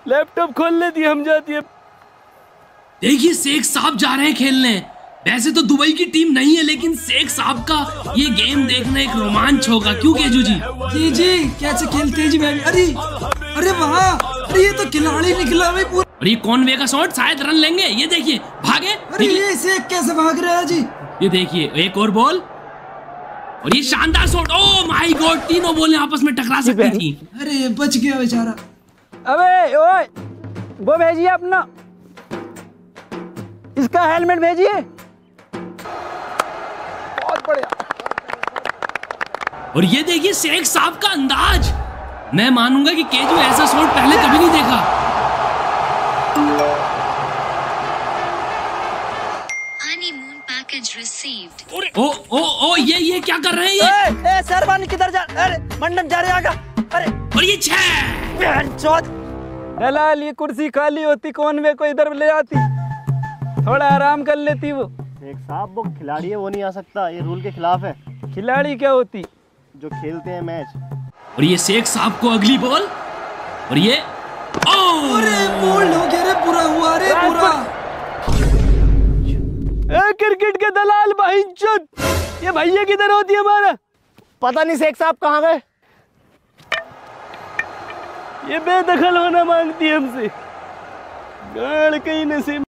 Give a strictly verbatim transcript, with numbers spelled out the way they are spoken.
Laptop खोल लेती हम जाती है। देखिए शेख साहब जा रहे हैं खेलने। वैसे तो दुबई की टीम नहीं है, लेकिन शेख साहब का ये गेम देखना एक रोमांच होगा। क्यों केजू जी? जी जी कैसे खेलते हैं जी मैम। अरे अरे वाह, अरे ये तो खिलाड़ी निकला भाई पूरा। और ये कॉनवे का शॉट, शायद रन लेंगे। ये देखिए भागे। अरे ये शेख कैसे भाग रहा है जी। ये देखिए एक और बॉल और ये शानदार शॉट। ओह माय गॉड, तीनों बॉलें आपस में टकरा सकती थी। अरे बच गया बेचारा। अबे ओए, वो भेजिए अपना, इसका हेलमेट भेजिए। बहुत बढ़िया। और ये देखिए शेख साहब का अंदाज। मैं मानूंगा कि केजू ऐसा शॉट पहले कभी नहीं देखा। ओ ओ ओ ये ये क्या कर रहे हैं ये? ए, ए, सरबानी किधर जा? अरे मंडप जा रहे आगा। अरे और ये छह। दलाल, ये कुर्सी खाली होती कॉनवे को इधर ले जाती, थोड़ा आराम कर लेती। वो एक साहब वो खिलाड़ी है, वो नहीं आ सकता, ये रूल के खिलाफ है। खिलाड़ी क्या होती? जो खेलते हैं मैच। और ये शेख साहब को अगली बॉल और ये ओ अरे बोल्ड हो गया रे, पूरा हुआ रे पूरा। ए, क्रिकेट के दलाल भाईचोद, ये भैया किधर होती है हमारा? पता नहीं शेख साहब कहाँ गए। ये बेदखल होना मांगती है हमसे। गाड़ कहीं नसीब।